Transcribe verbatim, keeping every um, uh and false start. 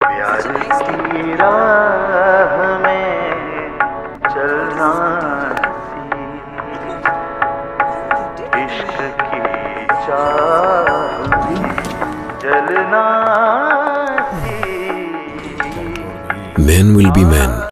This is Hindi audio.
प्यार की राह में चलना सी, इश्क की चाह में जलना सी। Men will be men.